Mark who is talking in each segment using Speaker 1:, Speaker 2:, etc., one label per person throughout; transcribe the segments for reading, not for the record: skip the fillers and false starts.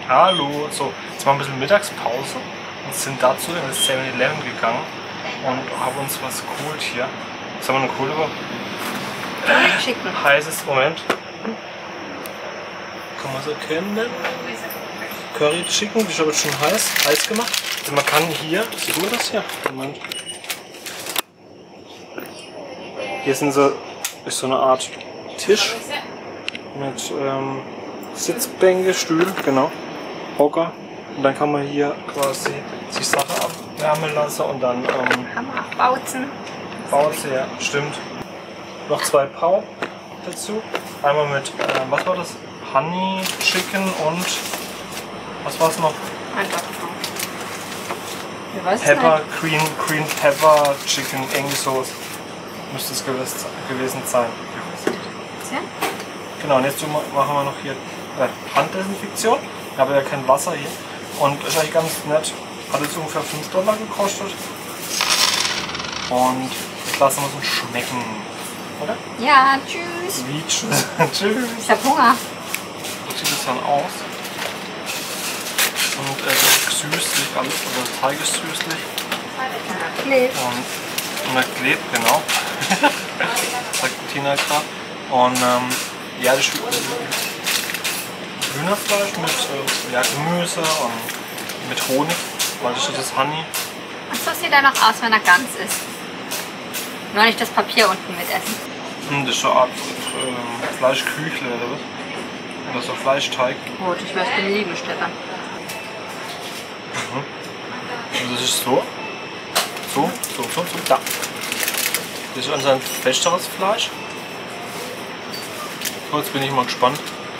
Speaker 1: Hallo, so, jetzt mal ein bisschen Mittagspause und sind dazu in das 7-Eleven gegangen und haben uns was geholt hier. Was haben wir denn geholt überhaupt?
Speaker 2: Chicken.
Speaker 1: Heißes, Moment. Kann man es erkennen? Curry Chicken, die ist aber schon heiß gemacht. Also man kann hier, sieht man das hier? Moment. Hier sind so, ist so eine Art Tisch mit Sitzbänke, Stühle, genau, Hocker. Und dann kann man hier quasi sich Sachen abwärmen lassen und dann
Speaker 2: Bautzen.
Speaker 1: Bautzen, ja, stimmt. Noch 2 Pau dazu. Einmal mit, was war das? Honey Chicken und was war es noch?
Speaker 2: Einfach
Speaker 1: Pepper, Green Pepper Chicken, irgendwie so müsste es gewesen sein.
Speaker 2: Ja?
Speaker 1: Genau, und jetzt machen wir noch hier Handdesinfektion. Ich habe ja kein Wasser hier. Und ist eigentlich ganz nett. Hat jetzt ungefähr $5 gekostet. Und jetzt lassen wir es uns schmecken. Oder?
Speaker 2: Ja, tschüss.
Speaker 1: Wie tschüss. Tschüss.
Speaker 2: Ich hab Hunger.
Speaker 1: So sieht es dann aus. Und das ist süßlich alles. Also der Teig ist süßlich.
Speaker 2: Klebt.
Speaker 1: Und er klebt, genau. Sagt Tina gerade. Und ja, das ist Hühnerfleisch mit Gemüse und mit Honig, weil das ist das Honey.
Speaker 2: Achso, sieht er noch aus, wenn er ganz ist. Nur nicht das Papier unten mitessen.
Speaker 1: Das ist so eine Art Fleischküchle oder was? Oder so Fleischteig.
Speaker 2: Gut, ich möchte ihn lieben, Stefan.
Speaker 1: Und das ist so. So. Da. Das ist unser festeres Fleisch. So, jetzt bin ich mal gespannt.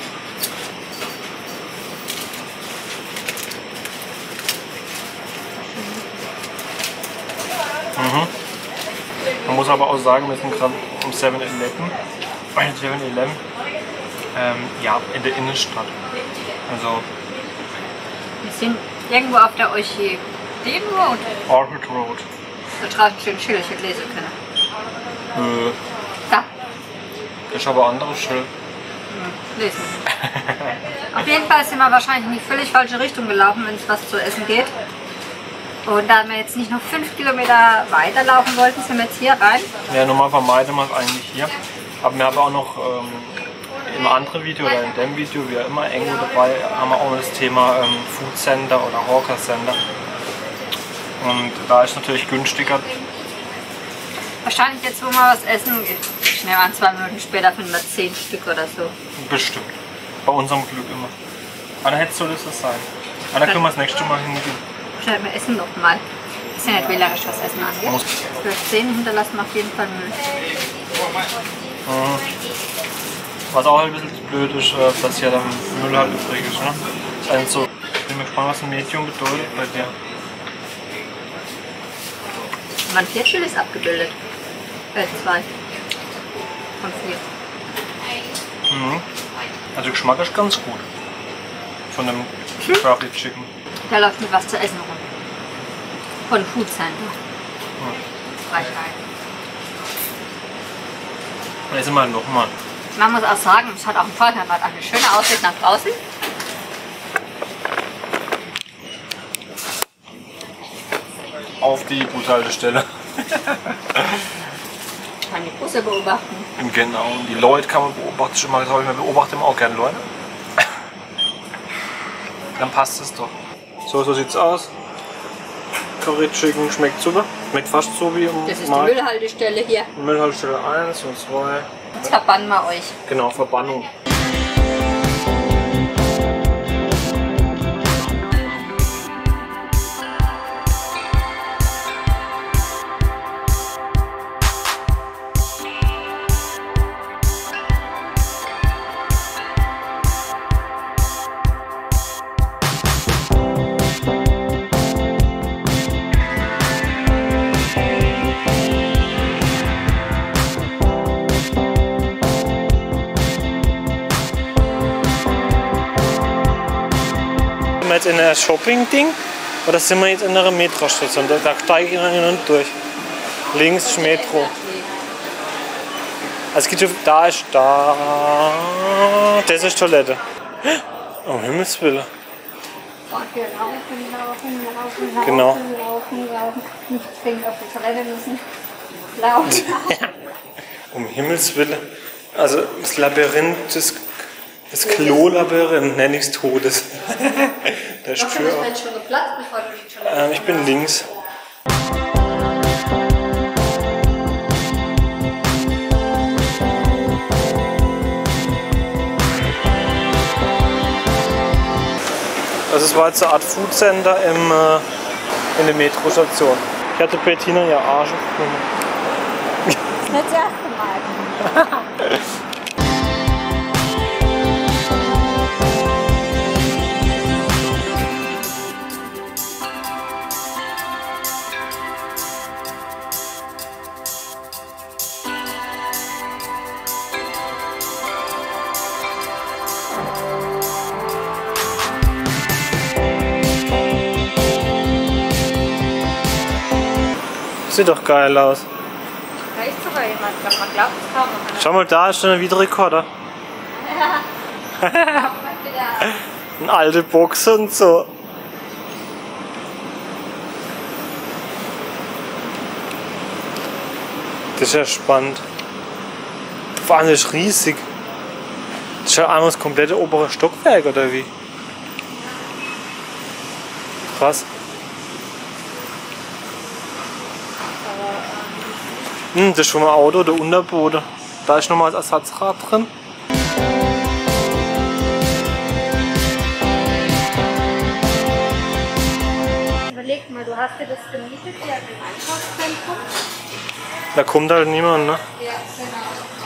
Speaker 1: Man muss aber auch sagen, wir sind gerade um 7-Eleven. Ja, in der Innenstadt. Also
Speaker 2: Wir sind irgendwo auf der Orchideen Road.
Speaker 1: Orchid Road.
Speaker 2: Da draußen schön Schilder, ich hätte lesen können. Da.
Speaker 1: Das ist aber anderes Schild.
Speaker 2: Lesen. Auf jeden Fall sind wir wahrscheinlich in die völlig falsche Richtung gelaufen, wenn es was zu essen geht. Und da wir jetzt nicht noch 5 Kilometer weiterlaufen wollten, sind wir jetzt hier rein.
Speaker 1: Ja, normal vermeiden wir es eigentlich hier. Aber wir haben auch noch im anderen Video oder in dem Video, wie immer, irgendwo dabei, haben wir auch das Thema Food Center oder Hawker Center. Und da ist es natürlich günstiger.
Speaker 2: Wahrscheinlich jetzt, wo wir was essen, ich nehme an, 2 Minuten später finden wir 10 Stück oder so.
Speaker 1: Bestimmt. Bei unserem Glück immer. Aber dann soll es das sein. Aber dann können wir das nächste Mal hingehen.
Speaker 2: Wir essen noch mal. Ist ja nicht wählerisch, was Essen angeht. Für 10 hinterlassen wir auf jeden Fall Müll.
Speaker 1: Was auch ein bisschen blöd ist, dass hier dann Müll halt übrig ist. Ne? Also, ich bin gespannt, was ein Medium bedeutet bei dir.
Speaker 2: Man 4 Chilis abgebildet. 2 von 4.
Speaker 1: Also der Geschmack ist ganz gut. Von dem Curry Chicken.
Speaker 2: Da läuft mit was zu essen rum. Von Food Center. Reicht rein.
Speaker 1: Da sind wir nochmal.
Speaker 2: Man muss auch sagen, es hat auch einen Vorteil, man hat eine schöne Aussicht nach draußen.
Speaker 1: Auf die Bushaltestelle.
Speaker 2: Kann die Busse beobachten.
Speaker 1: Genau, und die Leute kann man beobachten. Schon mal, wir beobachten immer auch gerne Leute. Dann passt es doch. So sieht's aus. Curry Chicken schmeckt super. Schmeckt fast so wie im
Speaker 2: Das ist die Müllhaltestelle hier.
Speaker 1: Müllhaltestelle 1 und 2.
Speaker 2: Jetzt verbannen wir euch.
Speaker 1: Genau, Verbannung. Sind wir jetzt in der Shopping-Ding oder sind wir jetzt in einer Metrostation? Da steige ich noch durch. Links ist Metro. Also es geht schon, da ist da. Das ist Toilette. Oh Himmels Willen.
Speaker 2: Und wir laufen.
Speaker 1: Genau.
Speaker 2: Nicht zwingend auf die Toilette müssen. Laufen.
Speaker 1: Um Himmels Willen. Also das Labyrinth, das Klo-Labyrinth, nenne ich es Todes. Da ist Tür auf.
Speaker 2: Schon geplatzt, bevor du die Toilette
Speaker 1: Ich bin links. Also es war jetzt eine Art Food Center in der Metrostation. Ich hatte Bettina ihr Arsch aufgenommen.
Speaker 2: Das ist nicht das erste Mal.
Speaker 1: Sieht doch geil aus.
Speaker 2: Da ist sogar jemand, man glaubt es kaum.
Speaker 1: Schau mal, da ist schon ein Videorekorder. Eine alte Box und so. Das ist ja spannend. Vor allem ist riesig. Das ist ja einmal das komplette obere Stockwerk, oder wie? Krass. Das ist schon mal Auto, der Unterboden. Da ist nochmal das Ersatzrad drin.
Speaker 2: Überleg mal, du hast dir das gemietet hier im Einkaufszentrum.
Speaker 1: Da kommt halt niemand, ne?
Speaker 2: Ja, genau.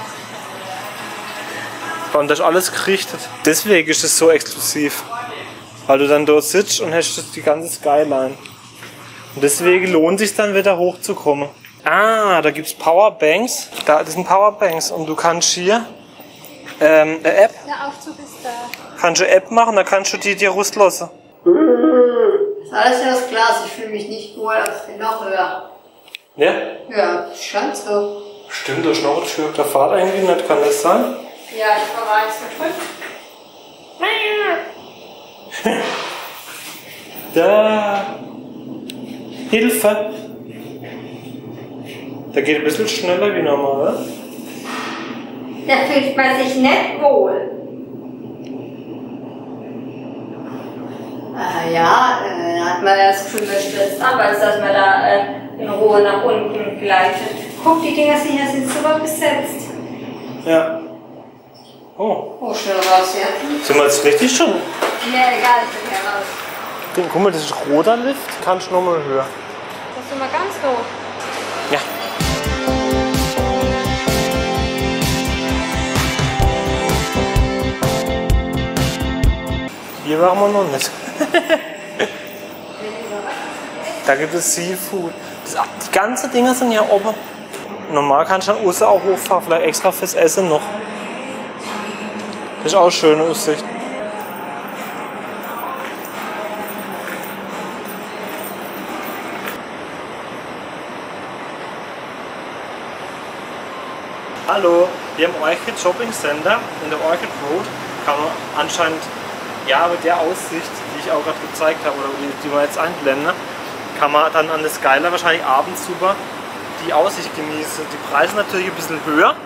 Speaker 1: Und das ist alles gerichtet. Deswegen ist es so exklusiv. Weil du dann dort sitzt und hast die ganze Skyline. Und deswegen lohnt es sich dann wieder hochzukommen. Ah, da gibt es Powerbanks. Das sind Powerbanks und du kannst hier eine App.
Speaker 2: Der Aufzug ist da.
Speaker 1: Kannst du eine App machen, dann kannst du die dir rauslassen.
Speaker 2: Das ist alles ja das Glas. Ich fühle mich nicht wohl, aber ich bin noch höher.
Speaker 1: Ja?
Speaker 2: Ja, scheint so.
Speaker 1: Stimmt, da ist noch eine Tür. Da fahrt irgendwie nicht, kann das sein?
Speaker 2: Ja, ich war eins gedrückt.
Speaker 1: Da. Hilfe. Der geht ein bisschen schneller wie normal.
Speaker 2: Da fühlt man sich nicht wohl. Ja, hat man das Gefühl, man stürzt ab, als dass man da in Ruhe nach unten gleitet. Guck, die Dinger hier sind super besetzt.
Speaker 1: Ja. Oh.
Speaker 2: Oh, schnell raus, ja.
Speaker 1: Sind wir jetzt richtig schon?
Speaker 2: Ja, egal, ich bin ja raus.
Speaker 1: Guck mal, das ist ein roter Lift. Kannst du nochmal höher.
Speaker 2: Das ist immer ganz hoch.
Speaker 1: Ja. Hier waren wir noch nicht. Da gibt es Seafood. Die ganzen Dinger sind ja oben. Normal kannst du dann außen auch hochfahren, vielleicht extra fürs Essen noch. Das ist auch eine schöne Aussicht. Hallo, wir haben Orchid Shopping Center in der Orchid Road. Kann man anscheinend, ja, mit der Aussicht, die ich auch gerade gezeigt habe, oder die wir jetzt einblenden, kann man dann an der Skyline wahrscheinlich abends super die Aussicht genießen. Die Preise natürlich ein bisschen höher.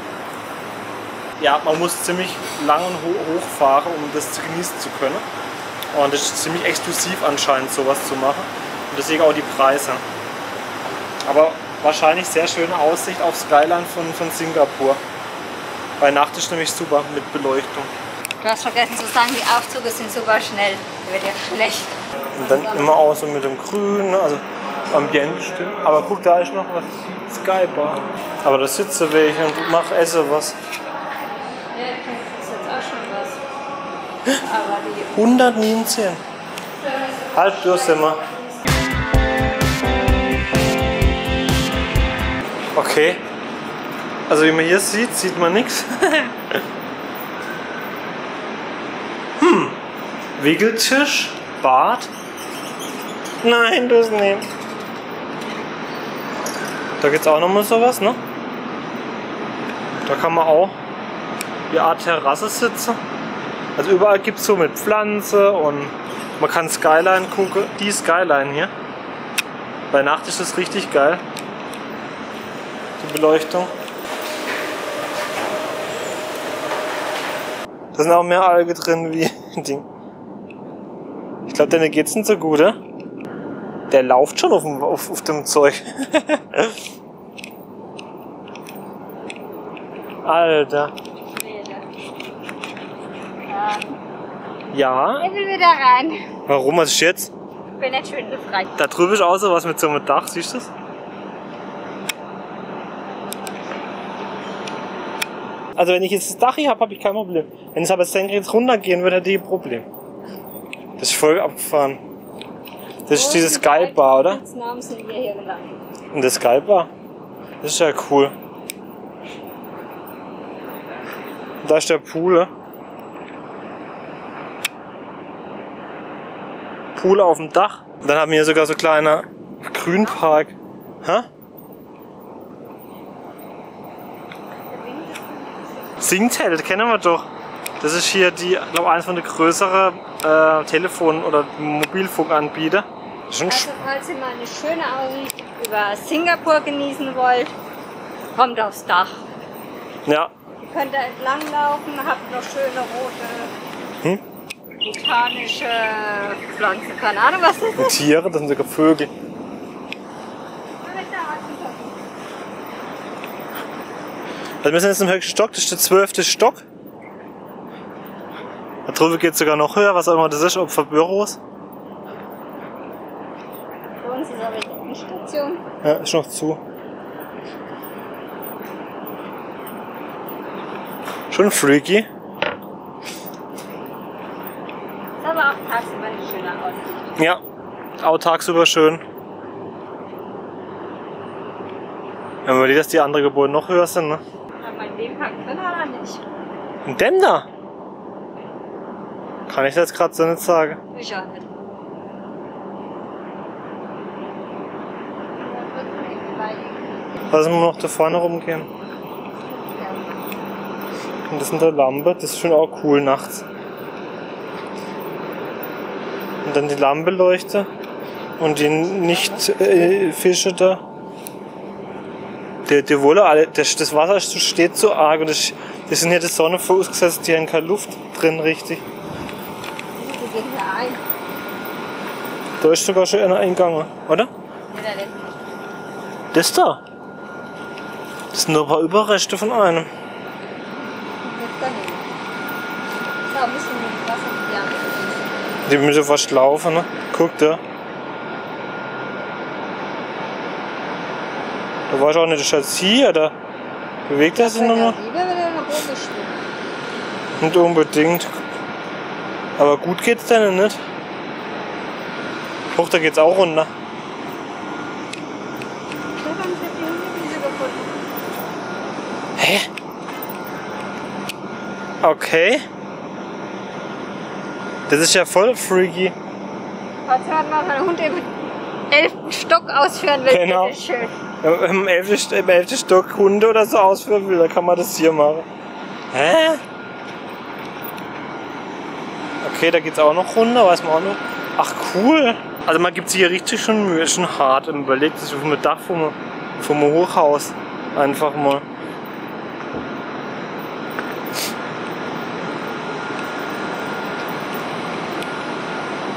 Speaker 1: Ja, man muss ziemlich lang und hoch fahren, um das zu genießen zu können. Und es ist ziemlich exklusiv anscheinend, sowas zu machen. Und deswegen auch die Preise. Aber wahrscheinlich sehr schöne Aussicht auf Skyline von Singapur. Bei Nacht ist nämlich super mit Beleuchtung.
Speaker 2: Du hast vergessen zu sagen, die Aufzüge sind super schnell. Da wird ja schlecht.
Speaker 1: Und dann immer auch so mit dem Grün, ne? Also Ambiente stimmt. Aber guck, da ist noch was Skybar. Aber da sitze welche und mach esse was.
Speaker 2: Ja, das ist jetzt auch schon was. Aber die
Speaker 1: 119. Halt durch sind wir. Okay. Also wie man hier sieht, sieht man nichts. Wickeltisch, Bad. Nein, das nicht. Da gibt's auch nochmal sowas, ne? Da kann man auch die Art Terrasse sitzen. Also überall gibt es so mit Pflanze und man kann Skyline gucken. Die Skyline hier. Bei Nacht ist das richtig geil. Die Beleuchtung. Da sind auch mehr Algen drin wie Ding. Ich glaube, denen geht's nicht so gut, oder? Der läuft schon auf dem Zeug. Alter. Ja?
Speaker 2: Ich will wieder rein.
Speaker 1: Warum? Was ist jetzt?
Speaker 2: Ich bin nicht schwindelfrei.
Speaker 1: Da drüben ist auch so was mit so einem Dach, siehst du das? Also wenn ich jetzt das Dach hier habe, habe ich kein Problem. Wenn es aber senkrecht runtergehen würde, hätte ich ein Problem. Das ist voll abgefahren. Das ist diese Sky Bar, oder?
Speaker 2: Sind wir hier gelandet.
Speaker 1: Und das Sky Bar? Das ist ja cool. Und da ist der Pool. Pool auf dem Dach. Und dann haben wir hier sogar so ein kleiner Grünpark. Hä? Singtel, kennen wir doch. Das ist hier glaube eins von den größeren Telefon- oder Mobilfunkanbieter.
Speaker 2: Also falls ihr mal eine schöne Aussicht über Singapur genießen wollt, kommt aufs Dach.
Speaker 1: Ja.
Speaker 2: Ihr könnt da entlang laufen, habt noch schöne rote botanische Pflanzen, keine Ahnung was das ist.
Speaker 1: Tiere, das sind sogar Vögel. Also wir sind jetzt im höchsten Stock, das ist der 12. Stock. Da drüben geht es sogar noch höher, was auch immer das ist, ob für Büros.
Speaker 2: Für uns ist aber die Endstation.
Speaker 1: Ja, ist noch zu. Schon freaky.
Speaker 2: Ist aber auch tagsüber eine schöne Aussicht.
Speaker 1: Ja, auch tagsüber schön. Wenn man überlegt, dass die anderen Gebäude noch höher sind, ne?
Speaker 2: Aber in dem Park drin oder nicht?
Speaker 1: In dem da? Kann ich das gerade so nicht sagen.
Speaker 2: Ich auch nicht.
Speaker 1: Lassen wir noch da vorne rumgehen. Und das ist eine Lampe, das ist schon auch cool nachts. Und dann die Lampenleuchte und die Nicht-Fische da. Die wollen alle, das Wasser steht so arg und das sind hier die Sonne vorausgesetzt, die haben keine Luft drin richtig.
Speaker 2: Wir gehen hier ein.
Speaker 1: Da ist sogar schon einer eingegangen, oder?
Speaker 2: Nee, da lebt nicht.
Speaker 1: Das da. Das sind nur ein paar Überreste von einem.
Speaker 2: Jetzt daneben. So, ein bisschen mit Wasser mit die anderen.
Speaker 1: Die müssen fast laufen, ne? Guck da. Da war ich auch nicht, das ist jetzt hier, da bewegt er sich noch mal.
Speaker 2: Lieber, wenn er nach oben schwimmt.
Speaker 1: Nicht unbedingt. Aber gut geht's denn nicht. Hoch, da geht's auch runter.
Speaker 2: Stefan hat die Hundewiese gefunden.
Speaker 1: Hä? Okay. Das ist ja voll freaky.
Speaker 2: Falls man mal einen Hund im 11. Stock ausführen will,
Speaker 1: Genau.
Speaker 2: bitte schön.
Speaker 1: Wenn man im 11. Stock Hunde oder so ausführen will, dann kann man das hier machen. Hä? Okay, da geht's auch noch runter, weiß man auch noch. Ach cool. Also man gibt sich hier richtig schon Mühe, schon hart. Und überlegt sich auf dem Dach vom Hochhaus. Einfach mal.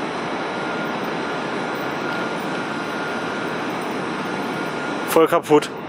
Speaker 1: Voll kaputt.